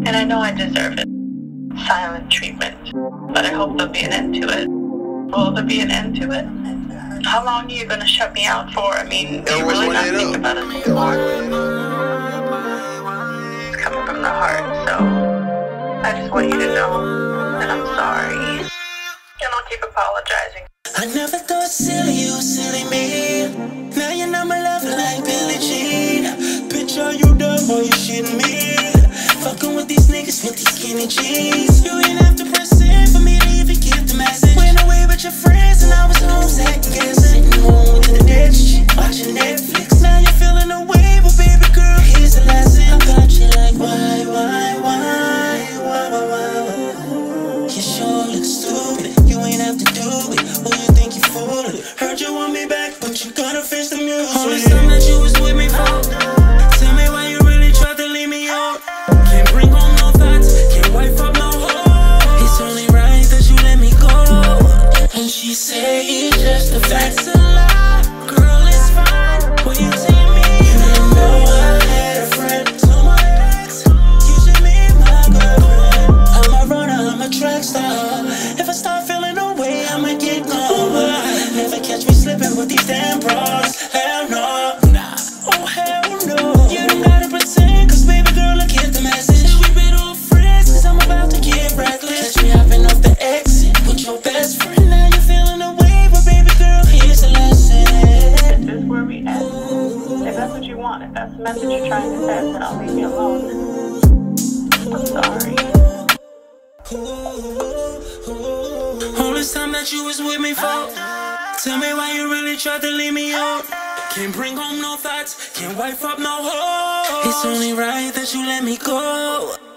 And I know I deserve it. Silent treatment. But I hope there'll be an end to it. Will there be an end to it? How long are you gonna shut me out for? I mean, do you really not think about it anymore? It's coming from the heart, so I just want you to know that I'm sorry. And I'll keep apologizing. I never thought silly you, silly me. Now you know my love like Billie Jean. Bitch, are you dumb or you shitting me? Fucking with these niggas with these skinny jeans. You ain't have to press in for me to even get the message. Went away with your friends and I was home second guessing. Sitting home with the next shit, watching Netflix. Now you're feeling away, but baby girl, here's the lesson. I got you like why? You sure look stupid. You ain't have to do it. Who you think you fooling? Heard you want me back, but you gotta face the music. All the time that you was with me for. Tell me why you really tried to leave me out. Can't bring home no thoughts, can't wipe up no home. It's only right that you let me go. And she say it's just a fact. That's a lie, girl, it's fine. When you see me, you didn't know I had a friend. To my ex, you should be my girlfriend. I'm a runner, I'm a track star. If I start feeling away, I might get gone. Never catch me slipping with these damn bras. Hell no, nah, oh hell no. You don't gotta pretend, cause baby girl, I get the message. We've been all friends, cause I'm about to get reckless. Catch me hopping off the exit with your best friend. Now you're feeling away, but baby girl, here's the lesson. This is where we end. If that's what you want, if that's the message you're trying to send, then I'll leave you alone. I'm sorry. All this time that you was with me for. Tell me why you really tried to leave me out. Can't bring home no thoughts, can't wipe up no home. It's only right that you let me go.